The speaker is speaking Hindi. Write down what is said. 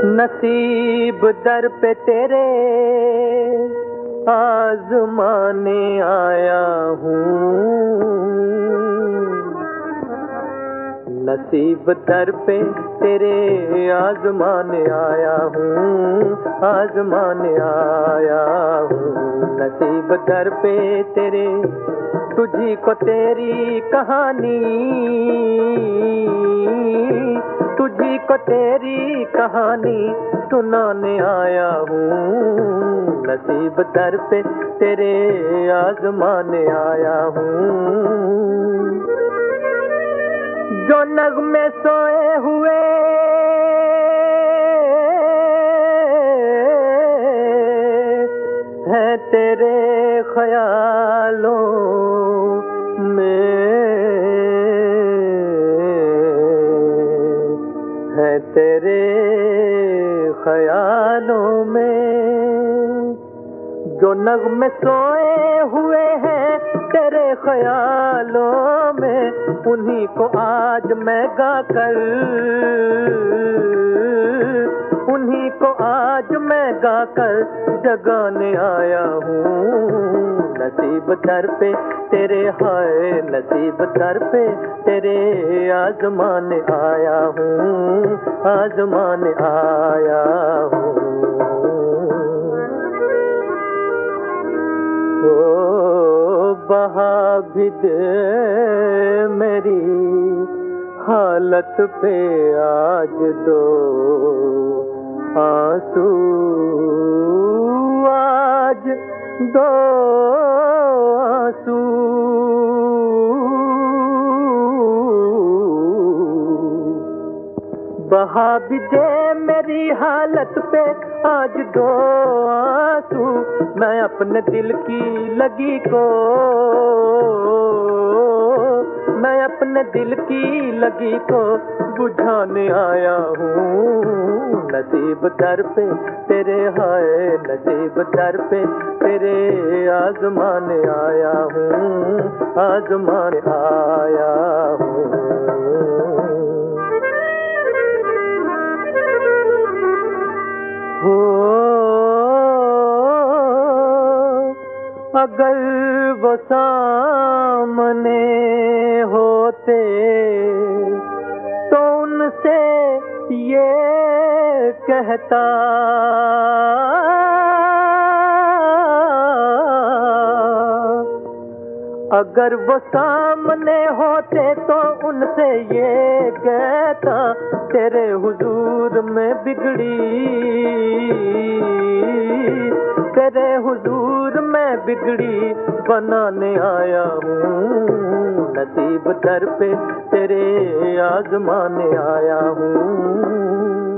नसीब दर पे तेरे आजमाने आया हूँ। नसीब दर पे तेरे आजमाने आया हूँ, आजमाने आया हूँ। नसीब दर पे तेरे, तुझी को तेरी कहानी, तुझी को तेरी कहानी सुनाने आया हूँ। नसीब दर पे तेरे आजमाने आया हूँ। जो नगमे सोए हुए हैं तेरे ख्यालों में, है तेरे ख्यालों में। जो नगमे सोए हुए हैं तेरे ख्यालों में, उन्हीं को आज मैं गाकर, उन्हीं को आज मैं गाकर जगाने आया हूँ। नसीब दर पे तेरे, हाय नसीब दर पे तेरे आजमाने आया हूँ, आजमाने आया हूँ। ओ बहा भी दे मेरी हालत पे आज दो आंसू, आज दो आंसू। बहा भी दे मेरी हालत पे आज दो आंसू। मैं अपने दिल की लगी को, मैं अपने दिल की लगी को बुझाने आया हूँ। नसीब दर पे तेरे, हाय नसीब दर पे तेरे आजमाने आया हूँ, आजमाने आया हूँ। हो अगर वो सामने होते तो उनसे ये कहता, अगर वो सामने होते तो उनसे ये कहता, तेरे हुजूर में बिगड़ी, तेरे हुजूर में बिगड़ी बनाने आया हूँ। नसीब दर पे तेरे आजमाने आया हूँ।